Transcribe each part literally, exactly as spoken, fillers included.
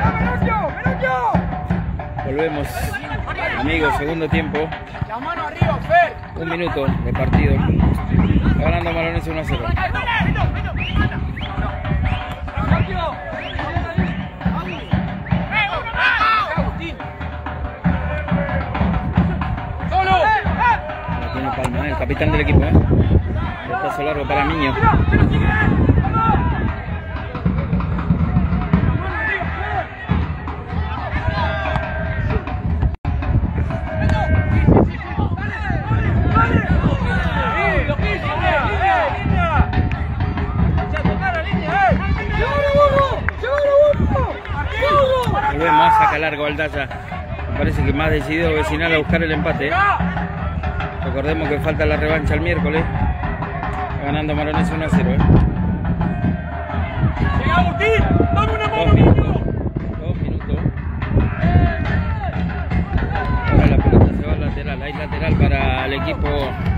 Volvemos, amigos, segundo tiempo. Un minuto de partido. Está ganando Maronese uno a cero. La tiene Palma, ¿eh? El capitán del equipo. ¿eh? El paso largo para Miño. Volvemos, saca largo Aldaya. Me parece que más decidido Vecinal a buscar el empate. Recordemos que falta la revancha el miércoles. Ganando Maronese uno a cero. ¿eh? Dos minutos. Dos minutos. Ahora la pelota se va al lateral. Hay lateral para el equipo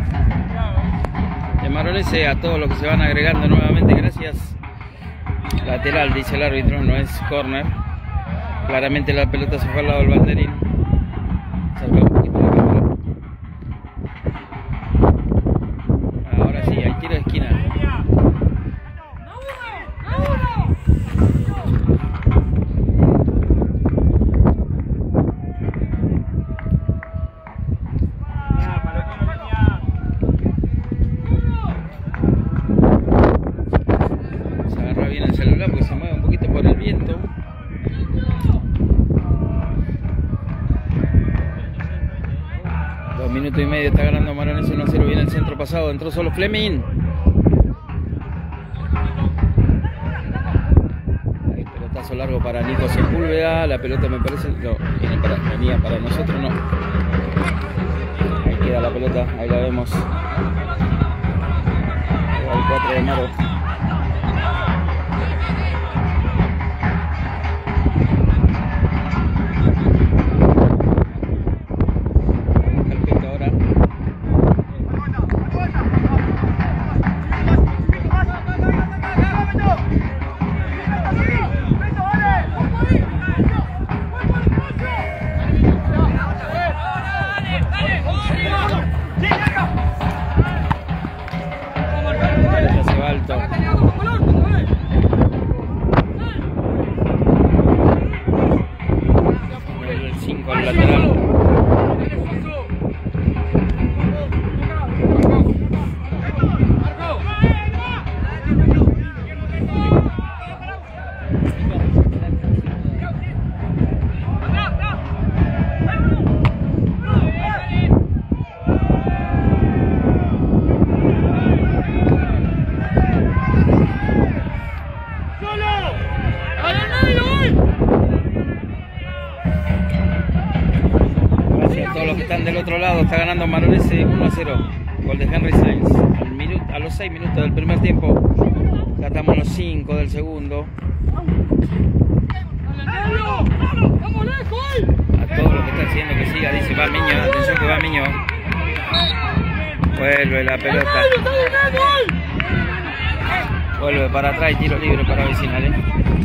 de Maronese. A todos los que se van agregando nuevamente. Gracias. Lateral, dice el árbitro. No es corner. Claramente la pelota se fue al lado del banderín. Salga un poquito la cámara. Ahora sí, hay tiro de esquina. Se agarra bien el celular porque se mueve un poquito por el viento. Dos minutos y medio, está ganando Maronese uno a cero. Viene el centro pasado, entró solo Fleming. Hay pelotazo largo para Nico Sepúlveda. La pelota me parece, no, viene para, venía para nosotros, no. Ahí queda la pelota, ahí la vemos. Ahí va el cuatro de Maro. El cinco al lateral. Todos los que están del otro lado, está ganando Maronese uno a cero. Gol de Henry Sainz al minuto, a los seis minutos del primer tiempo. Ya estamos en los cinco del segundo. A todos los que están haciendo que siga, dice va Miño, atención que va Miño. Vuelve la pelota. Vuelve para atrás y tiro libre para Vecinal. ¿eh?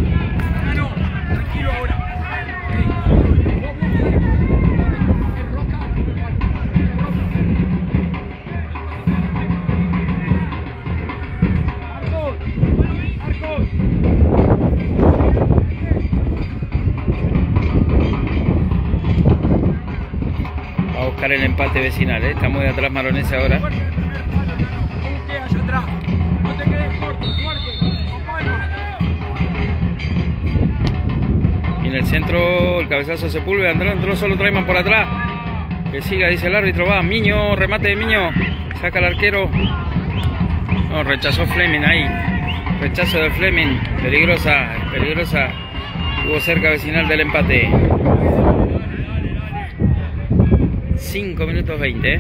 Va a buscar el empate Vecinal, ¿eh? Está muy atrás Maronese ahora. Y en el centro el cabezazo Sepúlveda, entró, entró solo Traiman por atrás. Que siga, dice el árbitro, va Miño, remate de Miño, saca el arquero. No, rechazó Fleming ahí. Rechazo de Fleming, peligrosa, peligrosa. Estuvo cerca Vecinal del empate. cinco minutos veinte. ¿eh?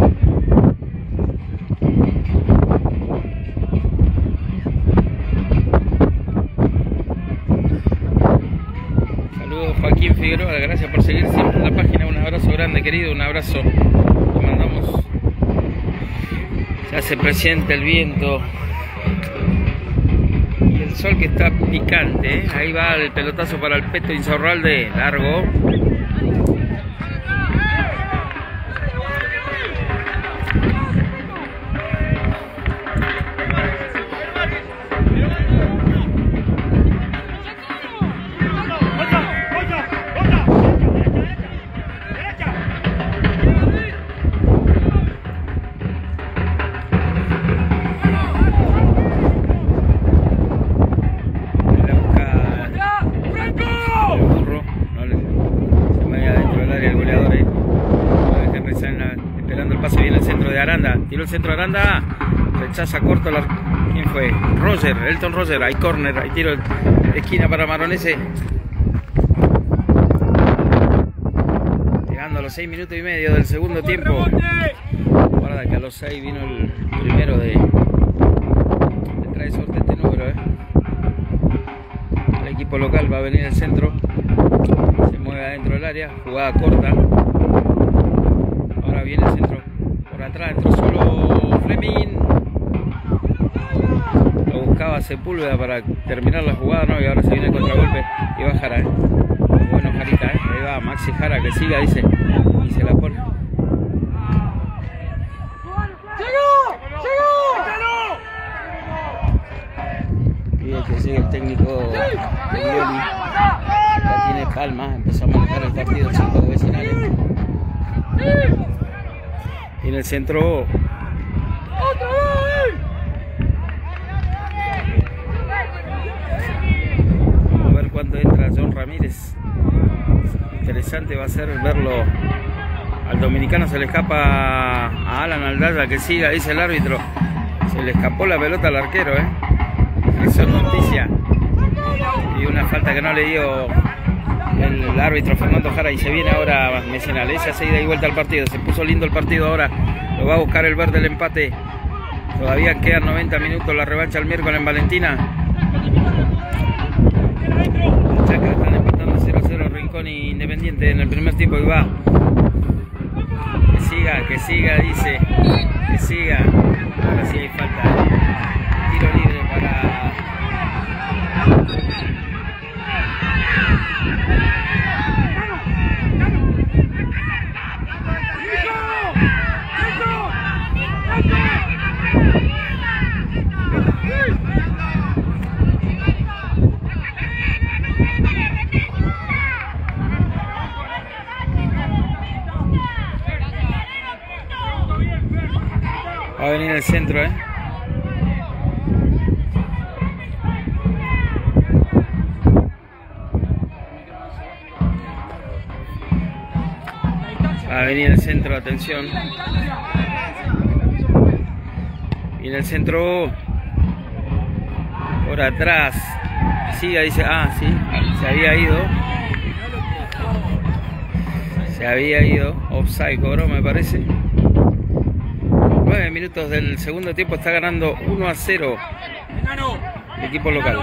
Saludos Joaquín Figueroa, gracias por seguir siempre en la página. Un abrazo grande, querido, un abrazo. Te mandamos. Se hace presente el viento y El sol que está picante, ¿eh? Ahí va el pelotazo para el Peto Insaurralde, largo. Tiró el centro de Aranda, rechaza corto la... ¿Quién fue? Roger, Elton Roger, hay córner, hay tiro de esquina para Maronese. Llegando a los seis minutos y medio del segundo tiempo. Guarda que a los seis vino el primero de... Le trae suerte este número, ¿eh? El equipo local va a venir al centro. Se mueve adentro del área, jugada corta. Ahora viene el centro. Por atrás entró solo Fleming. Lo buscaba Sepúlveda para terminar la jugada, ¿no? Y ahora se viene el contragolpe y va Jara, ¿eh? Bueno, Jarita, ¿eh? Ahí va Maxi Jara, que siga, dice. Y se la pone. Y el que sigue el técnico Violi. Ya tiene Palma, empezó a manejar el partido, el cinco de Vecinales. Y en el centro vamos a ver cuándo entra John Ramírez. Interesante va a ser verlo. Al dominicano se le escapa a Alan Aldaya, que siga, dice el árbitro. Se le escapó la pelota al arquero, ¿eh? Eso es noticia. Y una falta que no le dio el árbitro Fernando Jara, y se viene ahora Mecenal. Esa se ida y vuelta al partido. Se puso lindo el partido ahora. Lo va a buscar el verde el empate. Todavía quedan noventa minutos. La revancha el miércoles en Valentina. Chaca están empatando cero a cero Rincón y Independiente en el primer tiempo. Y va. Que siga, que siga, dice. Que siga. Ahora sí hay falta. Tiro libre para... Va a venir el centro, ¿eh? Va a venir el centro, atención. Y en el centro, por atrás, siga, dice, ah, sí, se había ido. Se había ido, offside cobró, me parece. nueve minutos del segundo tiempo, está ganando uno a cero el equipo local.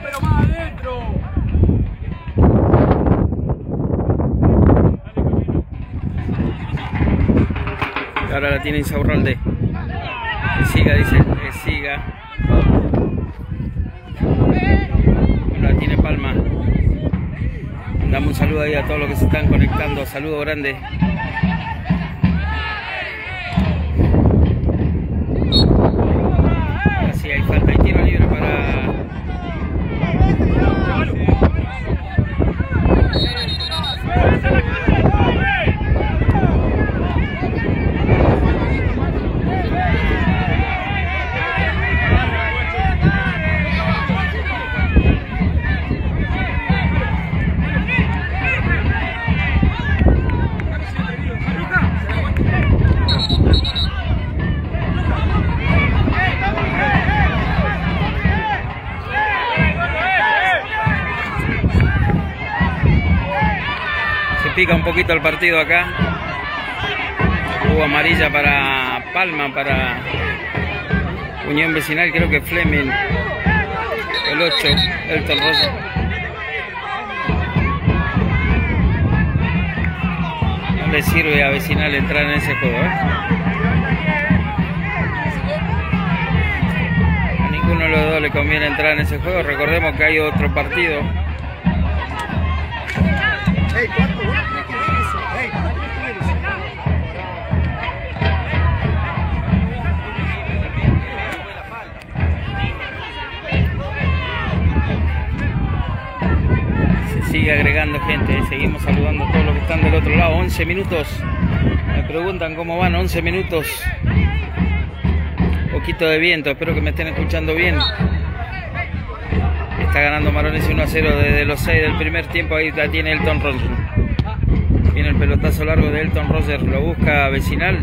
Y ahora la tiene Insaurralde. Que siga, dice, que siga. Ahora la tiene Palma. Dame un saludo ahí a todos los que se están conectando. Saludo grande. Así hay falta y tiro libre para... Pica un poquito el partido acá. Hubo amarilla para Palma, para Unión Vecinal, creo que Fleming, el ocho, Elton Roger. No le sirve a Vecinal entrar en ese juego, ¿eh? A ninguno de los dos le conviene entrar en ese juego. Recordemos que hay otro partido. Se sigue agregando gente, seguimos saludando a todos los que están del otro lado. once minutos. Me preguntan cómo van, once minutos. Poquito de viento, espero que me estén escuchando bien. Está ganando Maronese uno a cero desde los seis del primer tiempo. Ahí la tiene Elton Roger. Viene el pelotazo largo de Elton Roger, lo busca Vecinal.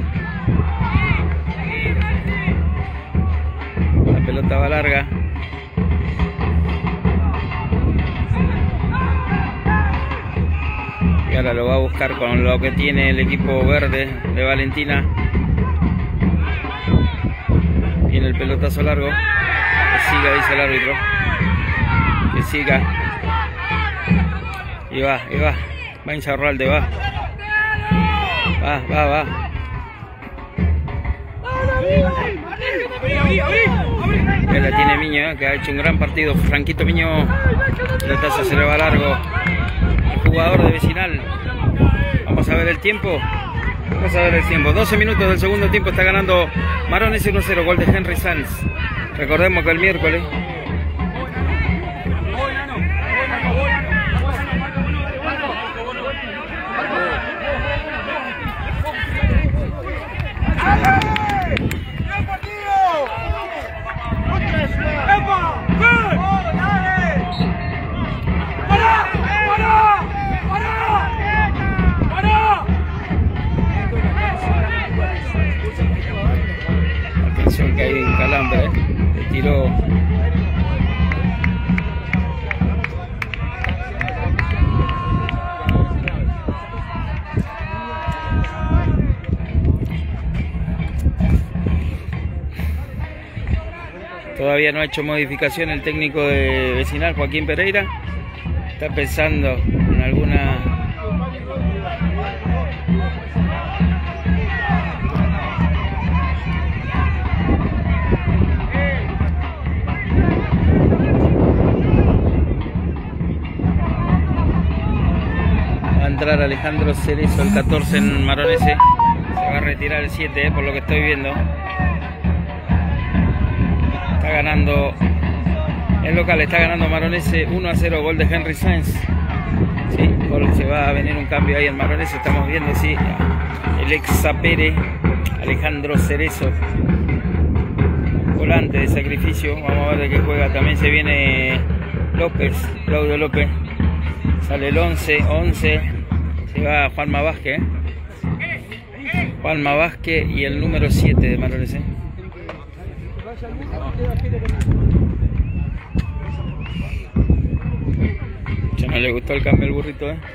La pelota va larga. Y ahora lo va a buscar con lo que tiene el equipo verde de Valentina. Viene el pelotazo largo. Que siga, dice el árbitro. Que siga. Y va, y va. Va Insaurralde, va. Va, va, va. Ya la tiene Miño, ¿eh? Que ha hecho un gran partido. Franquito Miño. Pelotazo se le va largo. El jugador de Vecinal. Vamos a ver el tiempo. Vamos a ver el tiempo. doce minutos del segundo tiempo. Está ganando Maronese uno a cero. Gol de Henry Sanz. Recordemos que el miércoles que hay un calambre, ¿eh? Le tiró. Todavía no ha hecho modificación el técnico de Vecinal, Joaquín Pereira. Está pensando en alguna... entrar Alejandro Cerezo, el catorce en Maronese. Se va a retirar el siete, eh, por lo que estoy viendo. Está ganando el local, está ganando Maronese uno a cero, gol de Henry Sainz. Sí, se va a venir un cambio ahí en Maronese. Estamos viendo, sí, el ex Zapere, Alejandro Cerezo, volante de sacrificio. Vamos a ver de qué juega. También se viene López, Claudio López. Sale el once, once. Se va Juanma Vázquez, ¿eh? Juanma Vázquez y el número siete de Maronese. Ya no le gustó el cambio al burrito, ¿eh?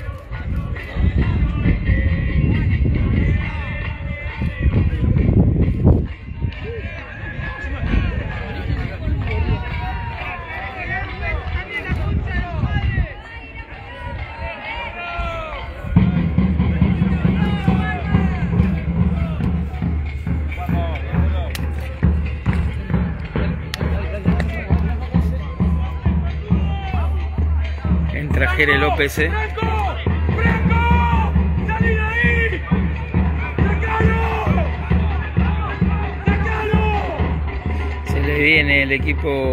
Jere López, ¿eh? Se le viene el equipo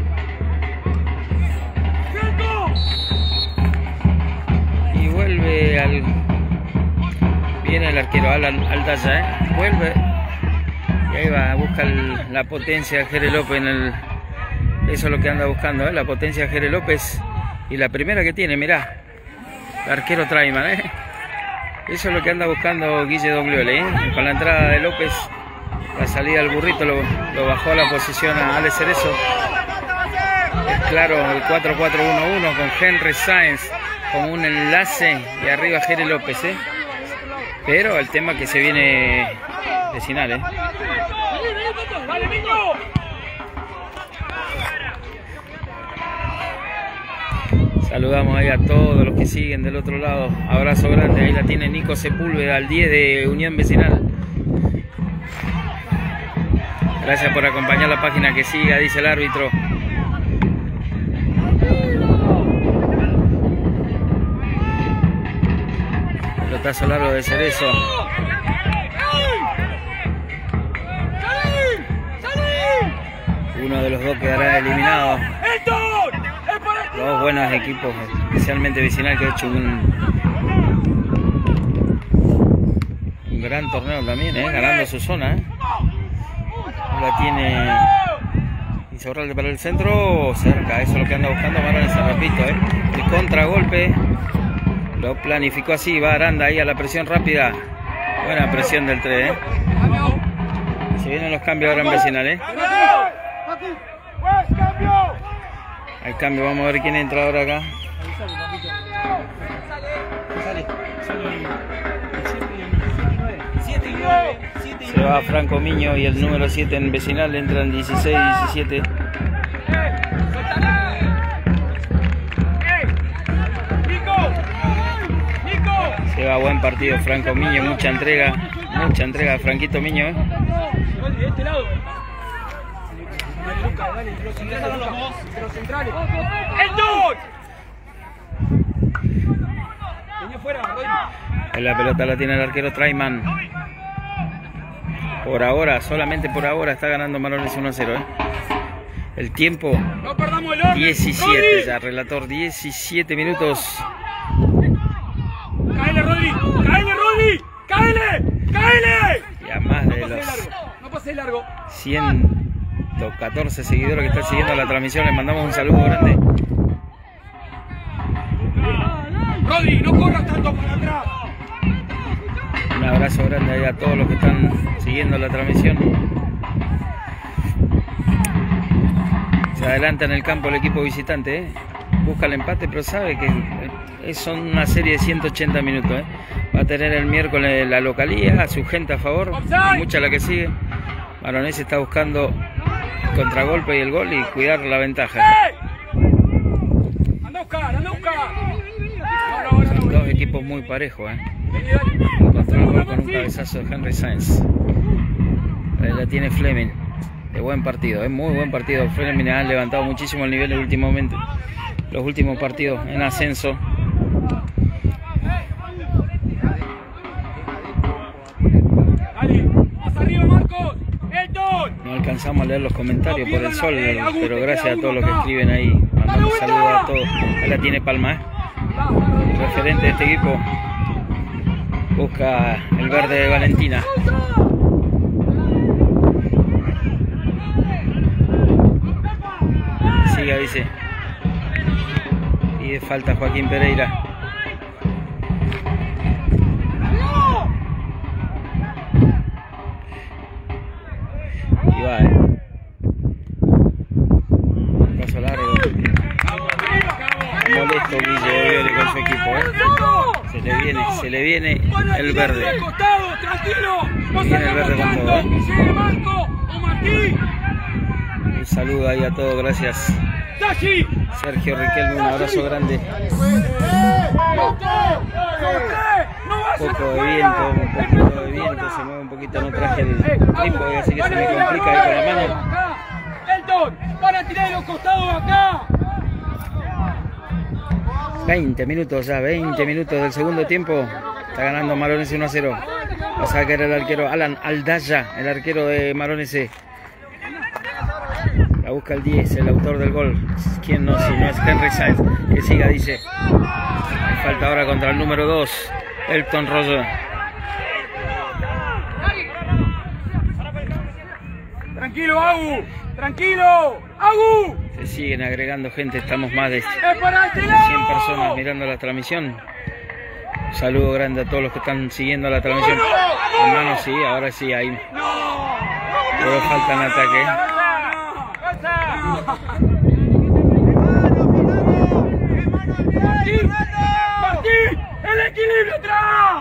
y vuelve al viene el arquero Alan Aldaya, ¿eh? Vuelve y ahí va, busca el, la potencia de Jere López en el, eso es lo que anda buscando, ¿eh? La potencia de Jere López. Y la primera que tiene, mirá, el arquero Traiman, ¿eh? Eso es lo que anda buscando Guille Dogliole, ¿eh? Con la entrada de López, la salida del burrito lo, lo bajó a la posición a Alex Cerezo. Es claro, el cuatro cuatro uno uno con Henry Sainz, con un enlace y arriba Jere López, ¿eh? Pero el tema que se viene Vecinal, ¿eh? Saludamos ahí a todos los que siguen del otro lado. Abrazo grande. Ahí la tiene Nico Sepúlveda, al diez de Unión Vecinal. Gracias por acompañar la página. Que siga, dice el árbitro. Pelotazo largo de Cerezo. Uno de los dos quedará eliminado. Dos buenos equipos, especialmente Vecinal, que ha hecho un, un gran torneo también, ¿eh? Ganando su zona. ¿eh? La tiene Insaurralde para el centro, cerca, eso es lo que anda buscando Marones, repito. ¿eh? El contragolpe lo planificó así, va Aranda ahí a la presión rápida. Buena presión del tres. ¿eh? Se vienen los cambios ahora en Vecinal. ¿eh? Hay cambio, vamos a ver quién entra ahora acá. Se va Franco Miño y el número siete en Vecinal, entran dieciséis, diecisiete. Se va buen partido Franco Miño, mucha entrega, mucha entrega de Franquito Miño. ¿eh? En la pelota la tiene el arquero Traiman. Por ahora, solamente por ahora está ganando Marones uno a cero. ¿eh? El tiempo diecisiete ya, relator, diecisiete minutos. ¡Cáele, Rodri! ¡Cáele, Rodri! ¡Cáele! ¡Cáele! Y a más de los ciento catorce seguidores que están siguiendo la transmisión, les mandamos un saludo grande. Rodri, no corras tanto para atrás. Un abrazo grande ahí a todos los que están siguiendo la transmisión. Se adelanta en el campo el equipo visitante, ¿eh? Busca el empate, pero sabe que son una serie de ciento ochenta minutos. ¿eh? Va a tener el miércoles la localía, a su gente a favor, mucha la que sigue. Maronés está buscando el contragolpe y el gol y cuidar la ventaja. Anda a buscar, anda a buscar. Son dos equipos muy parejos. ¿eh? Encontró el gol con un cabezazo de Henry Sainz. Ahí la tiene Fleming. De buen partido, es ¿eh? muy buen partido. Fleming ha levantado muchísimo el nivel últimamente. Los últimos partidos en ascenso. No alcanzamos a leer los comentarios por el sol, pero gracias a todos los que escriben ahí. Mandamos saludos a todos. Ahí la tiene Palma, ¿eh? El referente de este equipo busca el verde de Valentina. Siga, dice. Y de falta Joaquín Pereira. Y va, eh. Paso largo. Molesto Guille con su equipo, eh. Se le viene, se le viene el verde. Se viene el verde con todo, eh. Un saludo ahí a todos, gracias. Sergio Riquelme, un abrazo grande. Un poco de viento, un poquito de viento, se mueve un poquito, no traje el trípode, así que se me complica ahí con la mano. Elton, van a tirar los costados acá. veinte minutos ya, veinte minutos del segundo tiempo. Está ganando Marones uno a cero. Va a sacar el arquero Alan Aldaya, el arquero de Marones. La busca el diez, el autor del gol. ¿Quién no? Si no es Henry Sainz. Que siga, dice. Falta ahora contra el número dos, Elton Roger. Tranquilo, Agu. Tranquilo, Agu. Se siguen agregando gente. Estamos más de cien personas mirando la transmisión. Un saludo grande a todos los que están siguiendo la transmisión. Hermano, sí, ahora sí, ahí. Pero faltan ataques. Martín, Martín, el equilibrio atrás.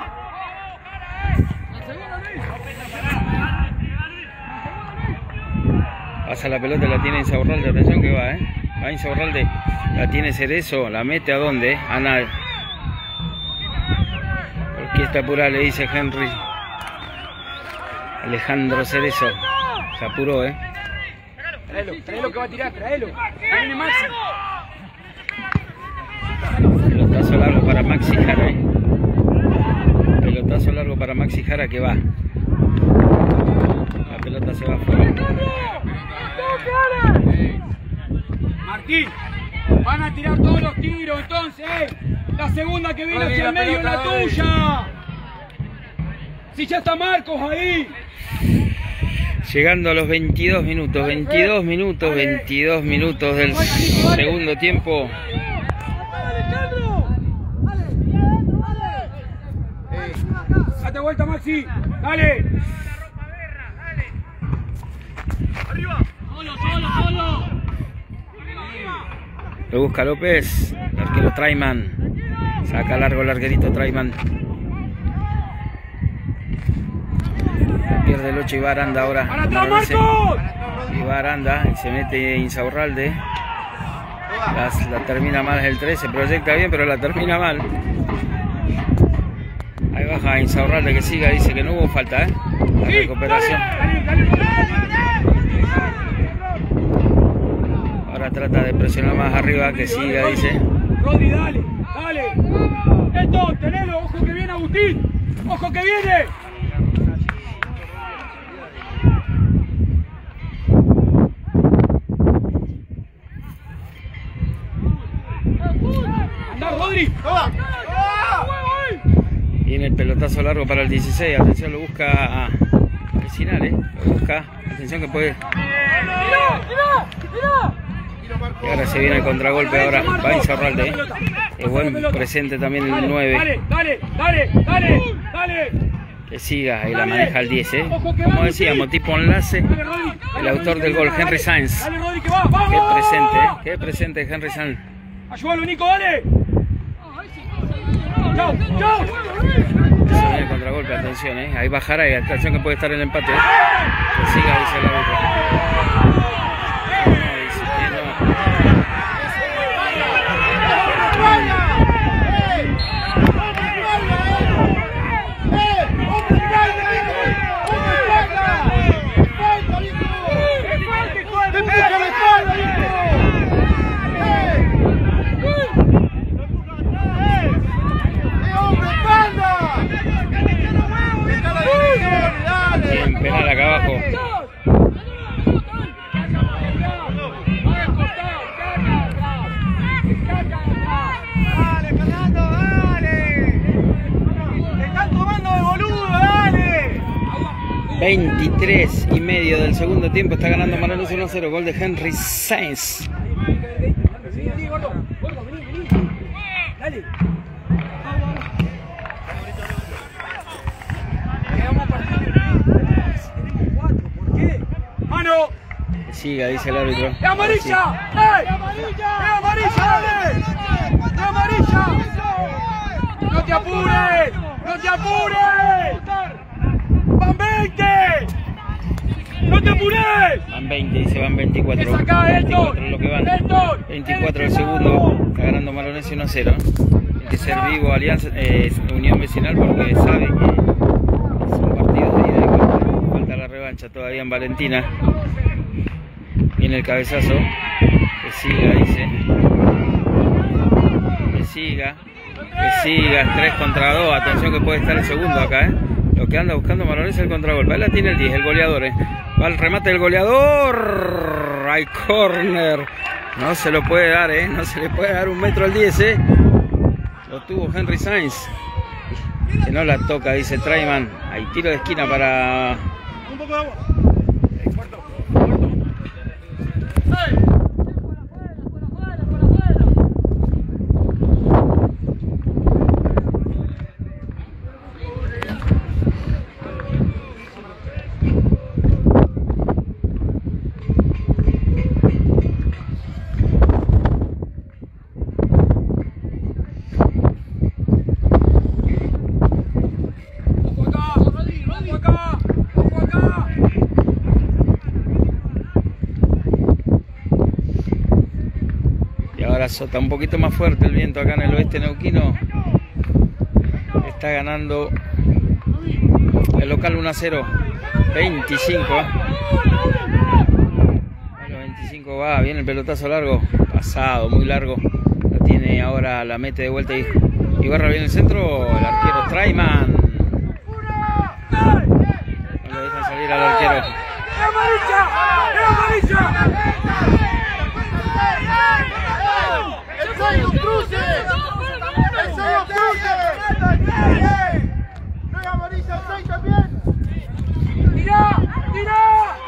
Pasa la pelota, la tiene Insaurralde, atención que va, eh. Va Insaurralde, la tiene Cerezo, la mete a dónde, a nada. Porque está apurada, le dice Henry. Alejandro Cerezo, se apuró, eh. Traelo, traelo que va a tirar, traelo. Viene Maxi. Pelotazo largo para Maxi Jara. pelotazo largo para Maxi Jara que va. La pelota se va afuera. Martín, van a tirar todos los tiros entonces. La segunda que viene hacia el medio es la tuya. Si ya está Marcos ahí. Llegando a los veintidós minutos, veintidós minutos, veintidós minutos del segundo tiempo. Date vuelta, Maxi. Dale. Arriba. Solo, solo, solo. Lo busca López. El arquero Traiman. Saca largo el arquerito Traiman. Pierde el ocho y va Aranda ahora. ¡Para atrás, Marcos! Y va Aranda y se mete Insaurralde. La, la termina mal el tres, se proyecta bien, pero la termina mal. Ahí baja Insaurralde que siga, dice que no hubo falta, ¿eh? La recuperación. Ahora trata de presionar más arriba, que siga, dice. Rodri, dale, dale. Esto, tenelo, ojo que viene Agustín. Ojo que viene. Anda, Rodri. Viene el pelotazo largo para el dieciséis. Atención, lo busca a Vecinal, ¿eh? Lo busca. Atención que puede. Y ahora se viene el contragolpe. Ahora va Insaurralde, ¿eh? Es buen presente también el nueve. Dale, dale, dale, dale, dale. Que siga, ahí la maneja el diez, ¿eh? Como decíamos, tipo enlace. El autor del gol, Henry Sainz. Qué presente, ¿eh? Qué presente Henry Sainz. Ayúdalo, Nico, dale. Chau, chau. Se viene el contragolpe, atención, ¿eh? Ahí bajará y atención que puede estar el empate, ¿eh? Que siga, dice el árbitro. No, dice que no. Bien, penal acá abajo. Dale, Fernando, dale. Te están tomando de boludo, dale. veintitrés y medio del segundo tiempo. Está ganando Manolos uno a cero. Gol de Henry Sainz. Vení, gordo, gordo, vení, vení. Dale. ¡Mano! Que siga, dice el árbitro. ¡Es amarilla! ¡Ey! ¡Es amarilla, dale! ¡Es amarilla! ¡No te apures! ¡No te apures! ¡Van veinte! ¡No te apures! Van veinte, dice, van veinticuatro. ¡Es acá, veinticuatro Elton! lo que van. ¡Elton! veinticuatro el segundo. Está ganando Malones uno a cero. Hay que ser vivo, Alianza, eh, Unión Vecinal, porque sabe que son partidos de ida y vuelta. Falta la revancha todavía en Valentina. Viene el cabezazo. Que siga, dice. Que siga. Que siga. tres contra dos. Atención que puede estar el segundo acá, ¿eh? Lo que anda buscando Malones es el contragolpe. Ahí la tiene el diez, el goleador, ¿eh? Va el remate del goleador. Hay corner. No se lo puede dar, ¿eh? No se le puede dar un metro al diez, ¿eh? Lo tuvo Henry Sainz. Que no la toca, dice Traiman. Hay tiro de esquina para... Un poco de agua. Está un poquito más fuerte el viento acá en el oeste neuquino. Está ganando el local uno a cero. veinticinco. Bueno, veinticinco va. Viene el pelotazo largo. Pasado, muy largo. La tiene ahora, la mete de vuelta y Ibarra viene el centro. El arquero Traiman. subir al arquero. ¡Tira! ¡Tira!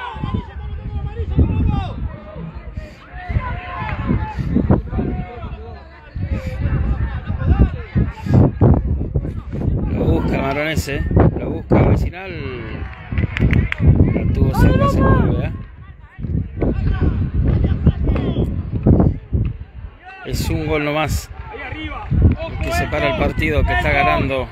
Lo busca Maronese, lo busca Vecinal. La tuvo cerca Sepúlveda. Es un gol nomás el que separa el partido, que está ganando.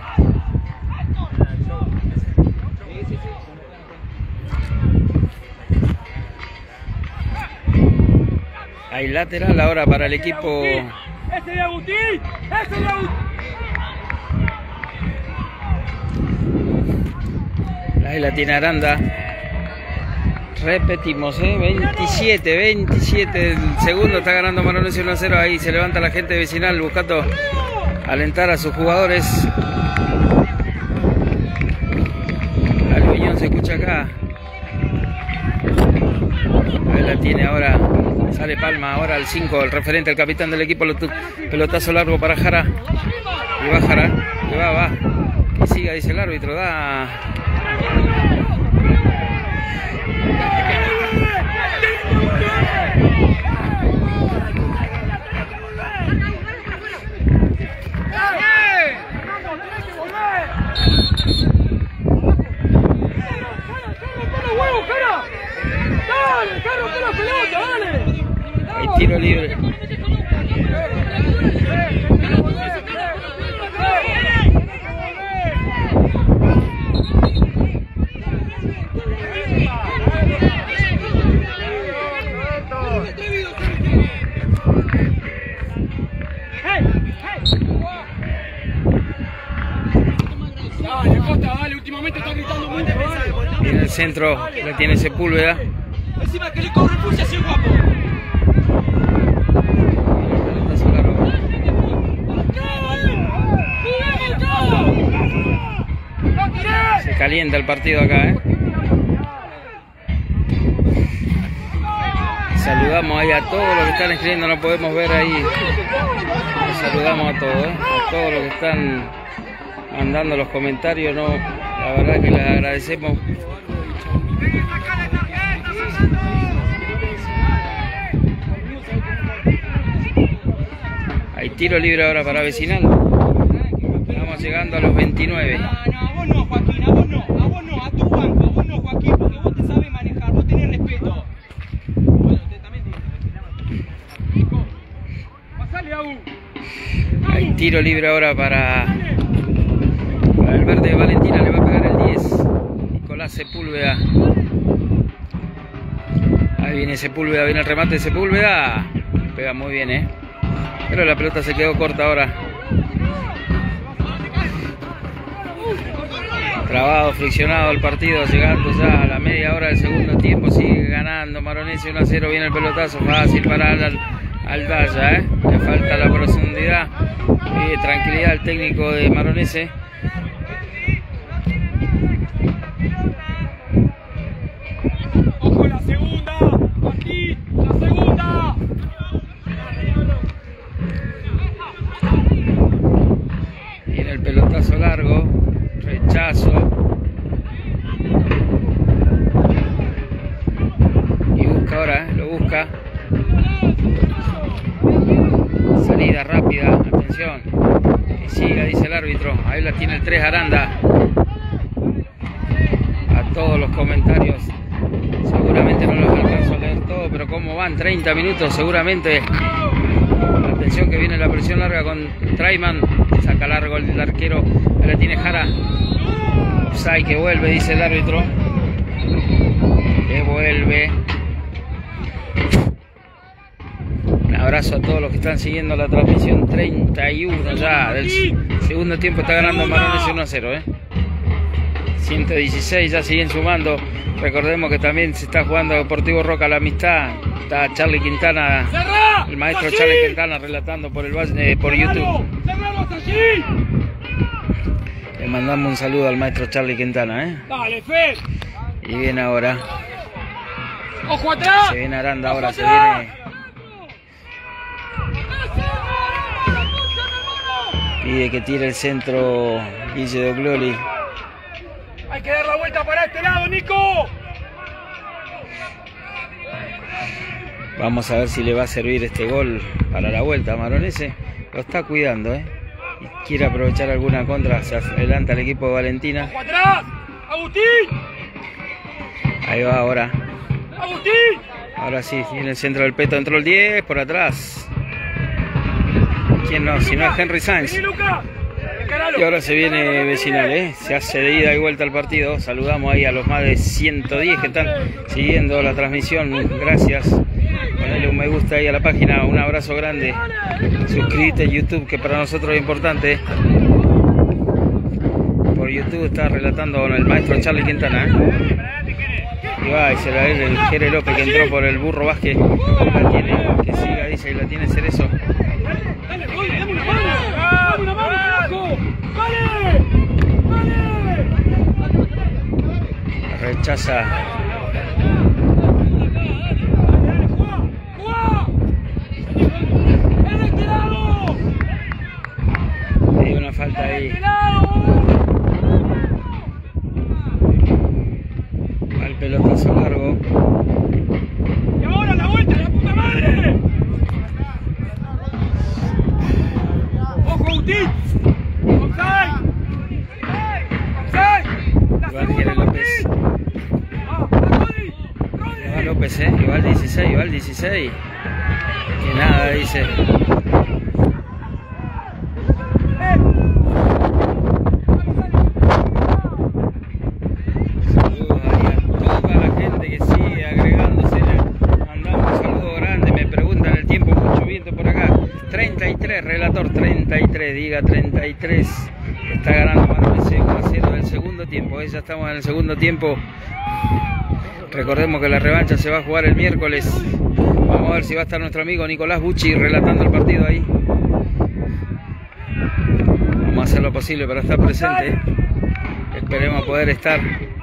Hay lateral ahora para el equipo. ¡Ese de Agustín! ¡Ese de Agustín! Ahí la tiene Aranda. Repetimos, ¿eh? veintisiete, veintisiete. El segundo está ganando Maronese uno a cero. Ahí se levanta la gente Vecinal buscando alentar a sus jugadores. Albiñón se escucha acá. Ahí la tiene ahora. Sale Palma ahora al cinco, el referente, el capitán del equipo. Pelotazo largo para Jara. Y va Jara. Que va, va. Que siga, dice el árbitro. Da. Hay tiro libre. Dale, Costa, dale, últimamente está gritando mucho, dale. En el centro la tiene Sepúlveda. Encima que le corre el pulso así, guapo. Se calienta el partido acá, ¿eh? Saludamos ahí a todos los que están escribiendo, no podemos ver ahí. Los saludamos a todos, ¿eh? A todos los que están mandando los comentarios, no, la verdad que les agradecemos. Hay tiro libre ahora para Vecinal. Estamos llegando a los veintinueve. No, no, a vos no, Joaquín, a vos no, a vos no, a tu banco, a vos no, Joaquín, porque vos te sabes manejar, vos tenés respeto. Bueno, usted también tiene. Pasale a U. Hay tiro libre ahora para, para el verde de Valentina, le va a pegar el diez. Nicolás Sepúlveda. Ahí viene Sepúlveda, viene el remate de Sepúlveda. Pega muy bien, eh. Pero la pelota se quedó corta ahora. Trabado, friccionado el partido, llegando ya a la media hora del segundo tiempo. Sigue ganando Maronese uno a cero. Viene el pelotazo fácil para al, Aldaya, ¿eh? Le falta la profundidad y tranquilidad al técnico de Maronese. Ojo la segunda, aquí, la segunda. Viene el pelotazo largo, rechazo. Y busca ahora, ¿eh? Lo busca. Salida rápida, atención. Que siga, dice el árbitro. Ahí la tiene el tres Aranda. A todos los comentarios. Seguramente no los alcanzo a leer todo, pero como van treinta minutos, seguramente. Atención que viene la presión larga con Traiman. Saca largo el arquero. Ahí la tiene Jara. Sai que vuelve, dice el árbitro. Que vuelve. Un abrazo a todos los que están siguiendo la transmisión. Treinta y uno ya del segundo tiempo. Está ganando Maronese uno a cero, ¿eh? ciento dieciséis, ya siguen sumando. Recordemos que también se está jugando Deportivo Roca la amistad. Está Charlie Quintana, el maestro Charlie Quintana relatando por el eh, por YouTube. Le mandamos un saludo al maestro Charlie Quintana, ¿eh? Dale, Fe. Y viene ahora. ¡Ojo atrás! Se viene Aranda ahora, se viene. Pide que tire el centro Guille de Ogloli. Hay que dar la vuelta para este lado, Nico. Vamos a ver si le va a servir este gol para la vuelta. Maronese lo está cuidando, ¿eh? Y quiere aprovechar alguna contra. Se adelanta el equipo de Valentina. ¡Ojo atrás! ¡Agustín! Ahí va ahora. ¡Agustín! Ahora sí, viene el centro del peto. Entró el diez por atrás. ¿Quién no? Si no es Henry Sainz. Y ahora se viene Vecinal, ¿eh? Se hace de ida y vuelta al partido. Saludamos ahí a los más de ciento diez que están siguiendo la transmisión. Gracias. Ponele un me gusta ahí a la página. Un abrazo grande. Suscríbete a YouTube, que para nosotros es importante. Por YouTube está relatando con el maestro Charlie Quintana, ¿eh? Y va, y se la ve el Jere López que entró por el Burro Vázquez. La tiene, que siga, dice, y la tiene Cerezo. ¡Dale, gol! ¡Dame una mano! ¡Dame una mano, carajo! ¡Dale! ¡Dale! Rechaza. Hay una falta ahí. Al pelotazo largo. ¡Y ahora la vuelta, la puta madre! ¡Ojo, Agustín! ¡Offside! ¡Offside! Iván Jere López. Iván López, eh. Iván dieciséis, Iván dieciséis. Que nada, dice. Saludos ahí a toda la gente que sigue agregándose. Mandamos un saludo grande. Me preguntan el tiempo, mucho viento por acá. treinta y tres, relator, treinta y tres, diga treinta y tres. Está ganando Maronese uno a cero del segundo tiempo. Ya estamos en el segundo tiempo. Recordemos que la revancha se va a jugar el miércoles. Vamos a ver si va a estar nuestro amigo Nicolás Bucci relatando el partido ahí. Vamos a hacer lo posible para estar presente. Esperemos poder estar.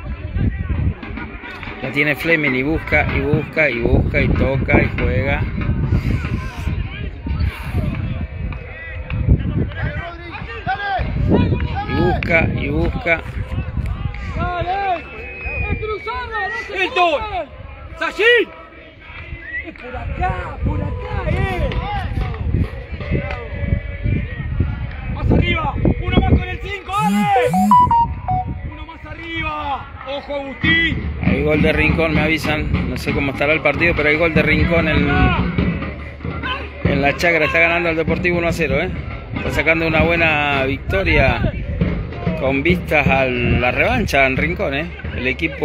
La tiene Fleming y busca, y busca, y busca, y toca, y juega. Y busca, y busca. ¡Elton! ¡Sallín! ¡Es por acá! ¡Por acá, eh! ¡Más arriba! ¡Uno más con el cinco! ¡Dale! ¡Uno más arriba! ¡Ojo, Agustín! Hay gol de Rincón, me avisan. No sé cómo estará el partido, pero hay gol de Rincón en, en la Chacra. Está ganando el Deportivo uno a cero, ¿eh? Está sacando una buena victoria con vistas a la revancha en Rincón, ¿eh? El equipo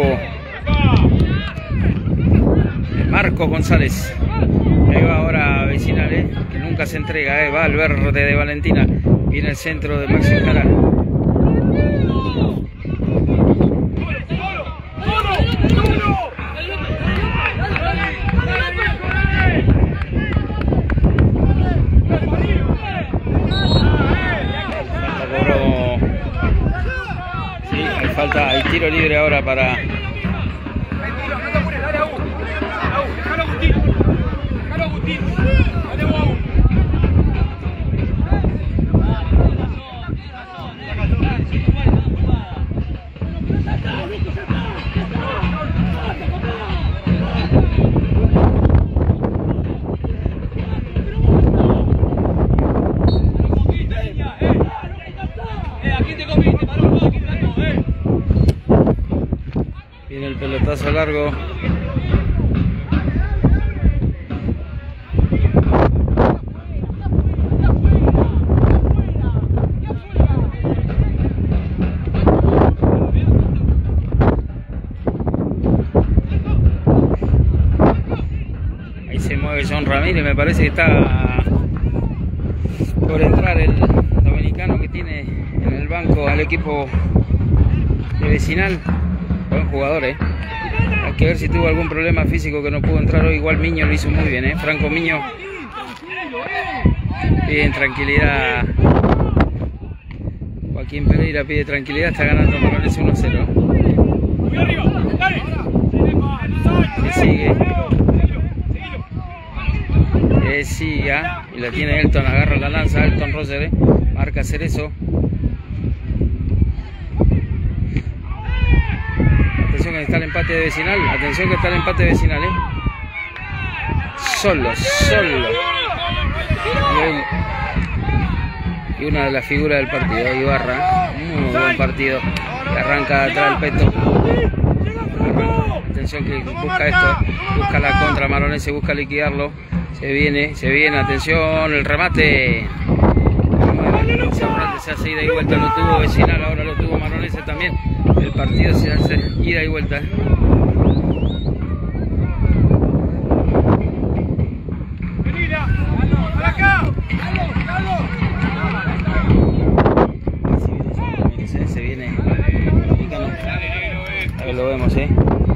de Marcos González. Ahí va ahora Vecinal, ¿eh? Que nunca se entrega, ¿eh? Va al verde de Valentina. Viene el centro de Máximo Jara. Sí, hay falta, hay tiro libre ahora para... Viene el pelotazo largo. Ahí se mueve John Ramírez, me parece que está por entrar el dominicano que tiene en el banco al equipo de Vecinal. Buen jugador, eh. Hay que ver si tuvo algún problema físico que no pudo entrar hoy. Igual Miño lo hizo muy bien, eh. Franco Miño. Piden tranquilidad. Joaquín Pereira pide tranquilidad. Está ganando Maronese uno a cero. Que sigue. Que siga. Y la tiene Elton, agarra la lanza, Elton Roger, ¿eh? Marca Cerezo. Atención que está el empate de Vecinal. Atención que está el empate de Vecinal, ¿eh? Solo, solo. Y, el, y una de las figuras del partido, Ibarra. Muy buen partido. Que arranca atrás el peto. Atención que busca esto. Busca la contra Maronese, busca liquidarlo. Se viene, se viene. Atención, el remate. Se hace ida y vuelta, lo tuvo Vecinal, ahora lo tuvo Maronese también. El partido se hace ida y vuelta. Se viene. Ahí lo vemos, ¿eh?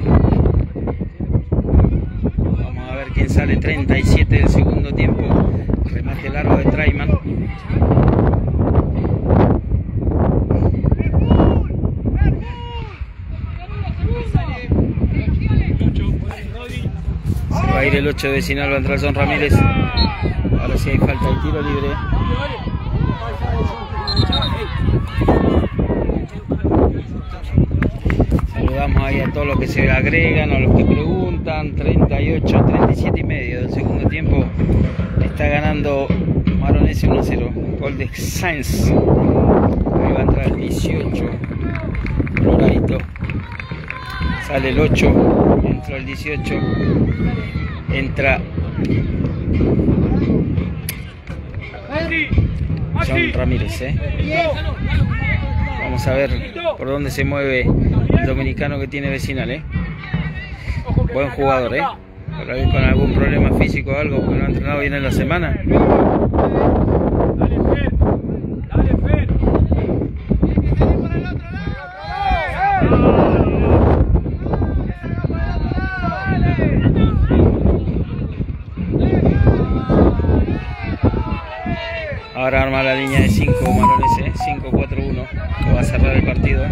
Vamos a ver quién sale. treinta y siete del segundo tiempo. Remate largo de Traiman. Va a ir el ocho de Vecinal, va a entrar John Ramírez. Ahora sí hay falta de tiro libre. Saludamos ahí a todos los que se agregan, a los que preguntan. Treinta y ocho, treinta y siete y medio del segundo tiempo. Está ganando Maronese uno a cero. Gol de Sainz. Ahí va a entrar el dieciocho. Coloradito. Sale el ocho. Entró el dieciocho. Entra John Ramírez, ¿eh? Vamos a ver por dónde se mueve el dominicano que tiene Vecinal, ¿eh? Buen jugador, ¿eh? Por ahí con algún problema físico o algo, porque no ha entrenado bien en la semana. Ahora arma la línea de cinco Maronese, cinco cuatro uno, que va a cerrar el partido.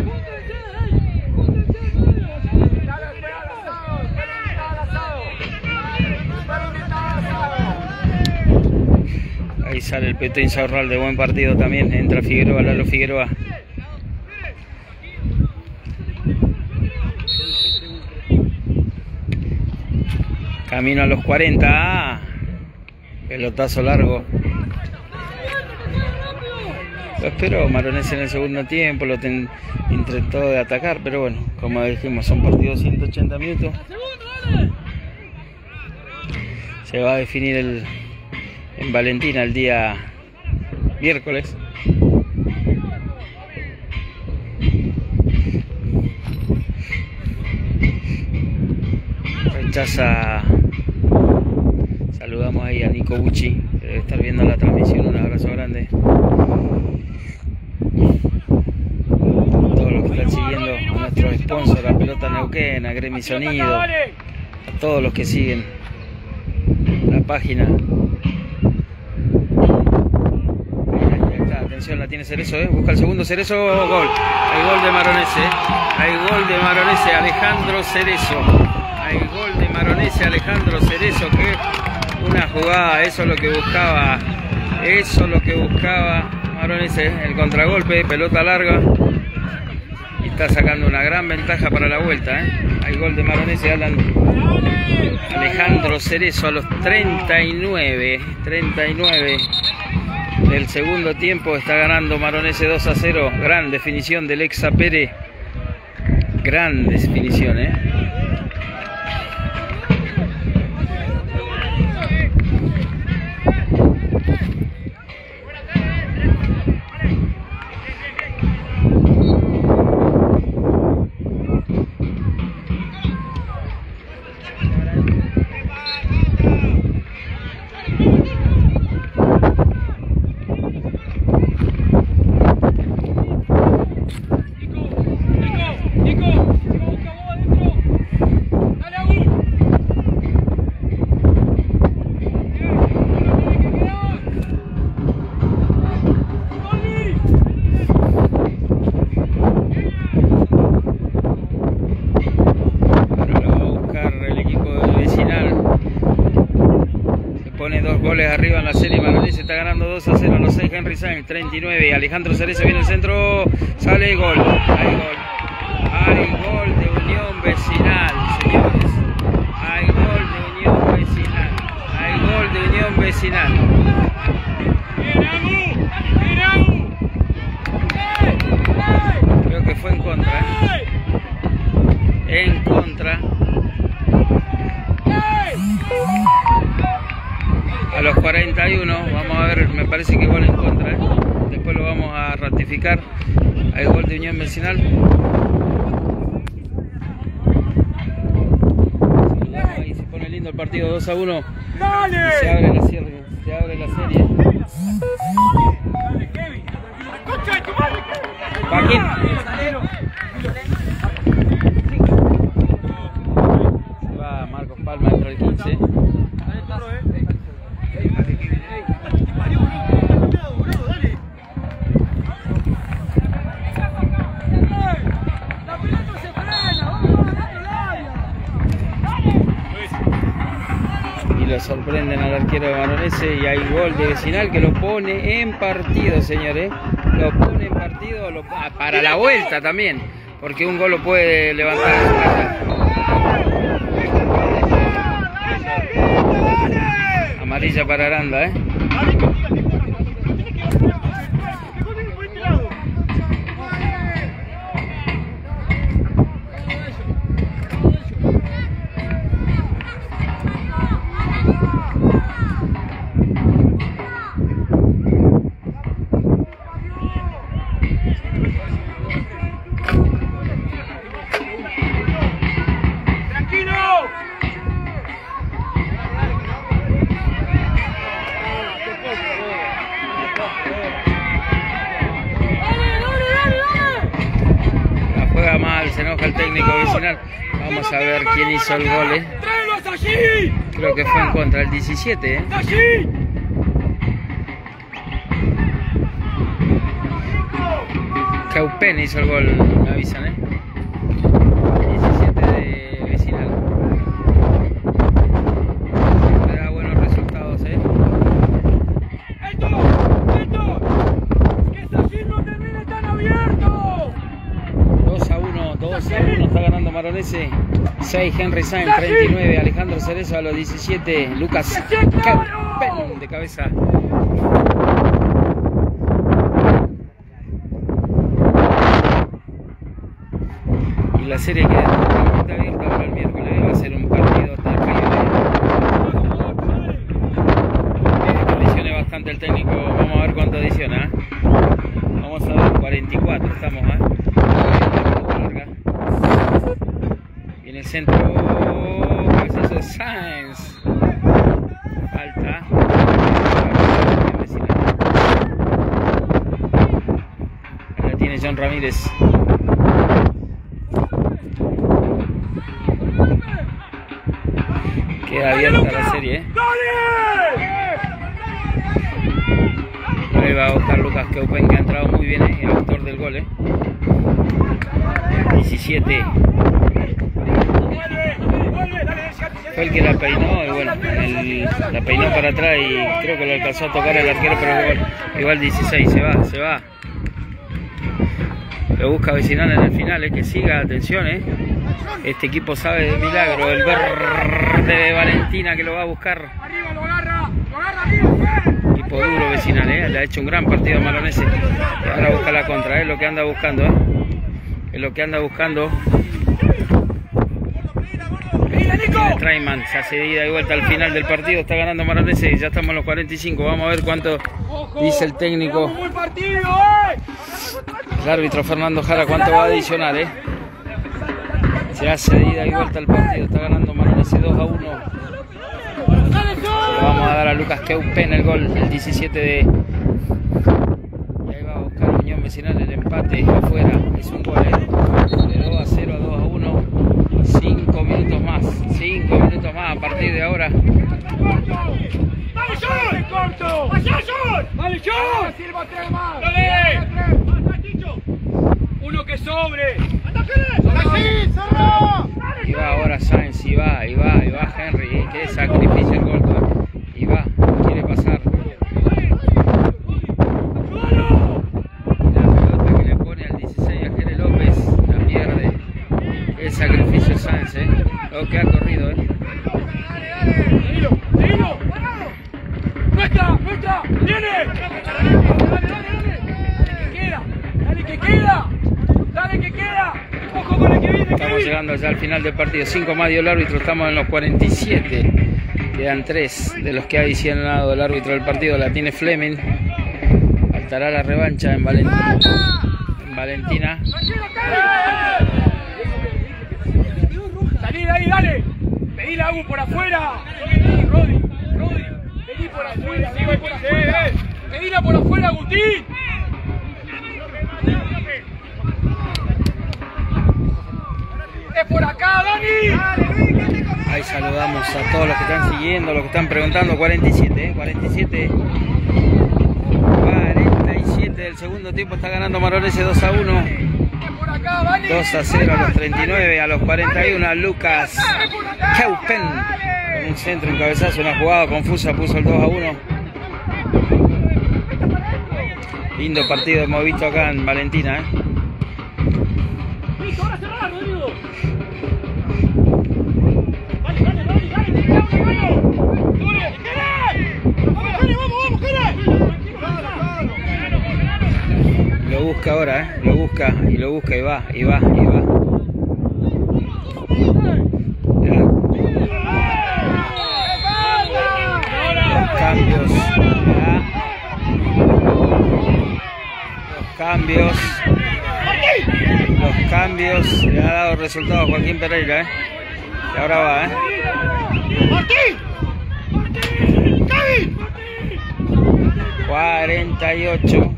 Ahí sale el Peto Insaurralde, buen partido también. Entra Figueroa, Lalo Figueroa. Camino a los cuarenta. ¡Ah! Pelotazo largo. Lo esperó Maronese en el segundo tiempo, lo ten, intentó de atacar, pero bueno, como dijimos, son partidos de ciento ochenta minutos. Se va a definir el, en Valentina el día miércoles. Rechaza. Saludamos ahí a Nico Bucci, que debe estar viendo la transmisión. Un abrazo grande. Todos los que están siguiendo a nuestros sponsors, a Pelota Neuquén, a Gremi Sonido, a todos los que siguen la página. Ahí está, atención, la tiene Cerezo, ¿eh? Busca el segundo Cerezo, gol. Hay gol de Maronese, ¿eh? Hay gol de Maronese, Alejandro Cerezo. Hay gol de Maronese, Alejandro Cerezo, que una jugada, eso es lo que buscaba, eso es lo que buscaba Maronese, el contragolpe, pelota larga, y está sacando una gran ventaja para la vuelta, ¿eh? Hay gol de Maronese, Alan Alejandro Cerezo a los treinta y nueve, treinta y nueve del segundo tiempo. Está ganando Maronese dos a cero, gran definición del Exa Pérez, gran definición, ¿eh? la serie. Maronese está ganando dos a cero a los seis. Henry Sainz, treinta y nueve. Alejandro Cerezo viene el centro. Sale gol. Hay gol. Hay gol de Unión Vecinal, señores. Hay gol de Unión Vecinal. Hay gol de Unión Vecinal. Creo que fue en contra. ¿eh? En contra. A los cuarenta y uno, vamos a ver, me parece que gol en contra, ¿eh? Después lo vamos a ratificar. Hay gol de Unión Vecinal. Ahí se pone lindo el partido, dos a uno. Y se abre la serie. Se abre la serie. Joaquín. Se va Marcos Palma dentro del quince. Y lo sorprenden al arquero de Maronese y hay gol de Vecinal que lo pone en partido, señores. Lo pone en partido lo, ah, para la vuelta también, porque un gol lo puede levantar en su casa. Amarilla para Aranda, ¿eh? Se enoja el técnico Vecinal. Vamos a ver quién hizo el gol, ¿eh? Creo que fue en contra, el diecisiete, ¿eh? Caupen hizo el gol, me avisan, ¿eh? diecisiete de Vecinal. Le da buenos resultados, ¿eh? dos a uno está ganando Maronese. seis Henry Sainz, treinta y nueve. Alejandro Cerezo a los diecisiete. Lucas Caupen de cabeza. Y la serie queda totalmente abierta para el miércoles. Va a ser un partido terrible. Adicione bastante el técnico. Vamos a ver cuánto adiciona, ¿eh? Vamos a ver, cuarenta y cuatro estamos, ¿eh? En el centro, cabezazo de Sainz. Falta. Ahora tiene John Ramírez. Queda abierta la serie, ¿eh? Ahí va a buscar Lucas Caupen, que ha entrado muy bien, ¿eh? El autor del gol, ¿eh? diecisiete. Fue el que la peinó y bueno, el, la peinó para atrás y creo que lo alcanzó a tocar el arquero, pero igual, igual dieciséis, se va, se va. Lo busca Vecinal en el final, es que siga, atención, eh. Este equipo sabe de milagro, el verde de Valentina que lo va a buscar. Equipo duro Vecinal, eh. Le ha hecho un gran partido a Maronese. Y ahora busca la contra, es lo que anda buscando, eh. Es lo que anda buscando. Traiman se hace de ida y vuelta al final del partido. Está ganando Maronese. Ya estamos en los cuarenta y cinco. Vamos a ver cuánto dice el técnico. El árbitro Fernando Jara cuánto va a adicionar, eh. Se hace de ida y vuelta al partido. Está ganando Maronese dos a uno. Se lo vamos a dar a Lucas Caupen el gol, el diecisiete de. Y ahí va a buscar Unión Vecinal el empate afuera. Es un gol, eh. De dos a cero a dos a uno. cinco minutos más, cinco minutos más a partir de ahora. ¡Vale, John! ¡Corto! ¡Allá, John! ¡Vale, John! ¡Sirva tres más! ¡Dale! ¡Uno que sobre! ¡Así, cerró! Y va ahora Sainz, y va, y va, y va Henry. ¡Qué sacrificio el gol! Y va, quiere pasar. Lo que ha corrido, eh. Seguilo, seguilo. Nuestra, nuestra, viene. Dale, dale, dale. Que queda, dale que queda. Dale que queda. Ojo con el que viene. Estamos llegando ya al final del partido. cinco más dio el árbitro, estamos en los cuarenta y siete. Quedan tres de los que ha adicionado el árbitro del partido. La tiene Fleming. Faltará la revancha en, Valen... en Valentina. Salí de ahí, dale. Pedile a Agu por afuera. Vení, Rodri, Rodri. Vení por afuera, vení por afuera. Pedila por afuera, Agustín. Es por acá, Dani. Ahí saludamos a todos los que están siguiendo, los que están preguntando. cuarenta y siete, ¿eh? cuarenta y siete. cuarenta y siete del segundo tiempo. Está ganando Maronese dos a uno. dos a cero a los treinta y nueve. A los cuarenta y uno Lucas Keupen con un centro, un cabezazo, una jugada confusa puso el dos a uno. Lindo partido hemos visto acá en Valentina, ¿eh? Lo busca ahora, ¿eh? Lo busca y lo busca y va, y va, y va. Ya. Los cambios. Ya. Los cambios. Los cambios. Le ha dado resultado a Joaquín Pereira, ¿eh? Y ahora va, ¿eh? cuarenta y ocho.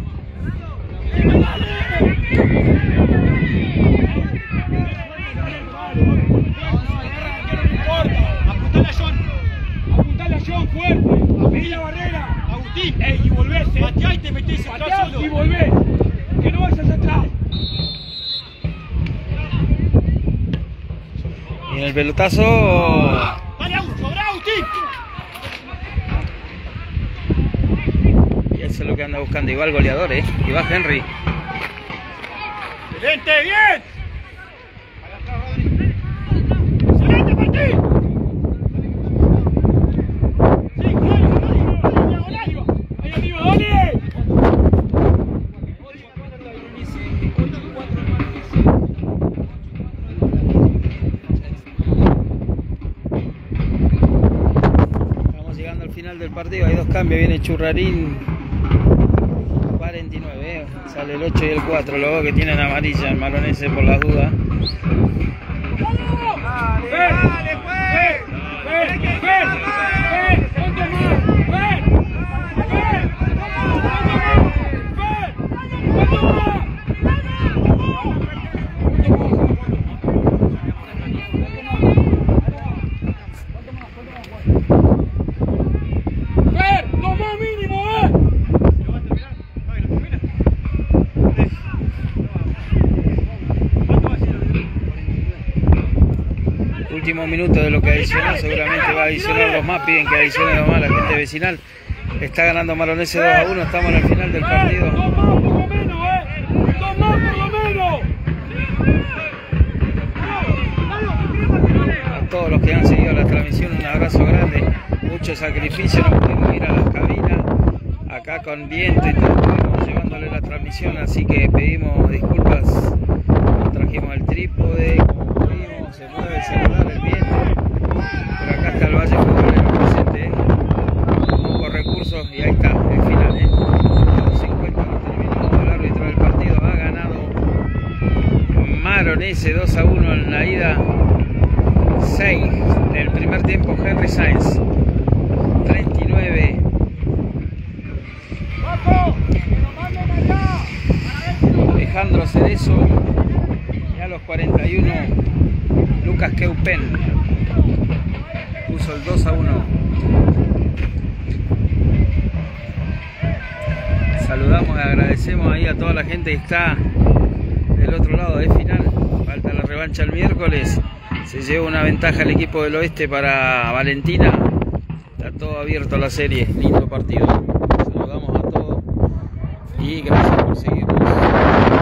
Apuntale a John. Apuntale a John fuerte. Pedí la barrera. Agustín. Ey, y volvés. Pateá y te metés atrás solo. Y volvés. Que no vayas atrás. Y en el pelotazo. Dale, Agustín. Y eso es lo que anda buscando. Y va el goleador, ¿eh? Y va Henry. ¡Excelente, bien! ¡Excelente, Martín! ¡Sí, claro, ahí arriba! ¡Ahí arriba, dale! Estamos llegando al final del partido. Hay dos cambios. Viene Churrarín. cuarenta y nueve, ¿eh? Sale el ocho y el cuatro, los dos que tienen amarilla en Maronese por las dudas. ¡Ven! ¡Dale, pues! ¡Ven! ¡Ven! ¡Ven! ¡Ponte más! ¡Ven! ¡Ven! ¡Ven! ¡Lo más mínimo, eh! Último minuto de lo que adicionó, seguramente va a adicionar los más, piden que adicione los más la gente vecinal. Está ganando Maronese dos a uno, estamos en el final del partido. Dos más por lo menos, eh. Dos más por lo menos. A todos los que han seguido la transmisión, un abrazo grande. Mucho sacrificio, no pudimos ir a las cabinas acá con viento y todo, estuvimos llevándole la transmisión, así que pedimos disculpas. Nos trajimos el trípode, como pudimos, se mueve el celular, el viento, pero acá está el Valle Futbolero presente, ¿eh? Con recursos y ahí está el final, ¿eh? Los cincuenta no terminó, el árbitro del partido ha ganado Maronese dos a uno en la ida. seis del primer tiempo, Henry Sainz. treinta y nueve. Alejandro Cerezo. Y a los cuarenta y uno, Lucas Keupen puso el dos a uno. Saludamos y agradecemos ahí a toda la gente que está del otro lado de final. Falta la revancha el miércoles. Se lleva una ventaja el equipo del oeste para Valentina. Está todo abierto a la serie. Lindo partido.